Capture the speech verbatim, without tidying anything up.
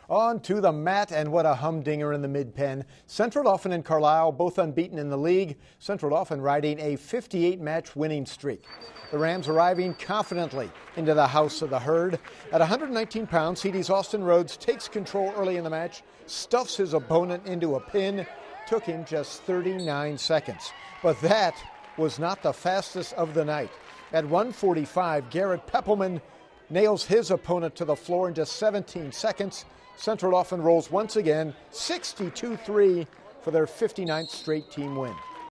On to the mat, and what a humdinger in the mid-pen. Central Dauphin and Carlisle both unbeaten in the league. Central Dauphin riding a fifty-eight match winning streak. The Rams arriving confidently into the house of the herd. At one hundred nineteen pounds, C D's Austin Rhodes takes control early in the match, stuffs his opponent into a pin. Took him just thirty-nine seconds. But that was not the fastest of the night. At one forty-five, Garrett Peppelman nails his opponent to the floor in just seventeen seconds. Central Dauphin rolls once again, sixty-two three for their fifty-ninth straight team win.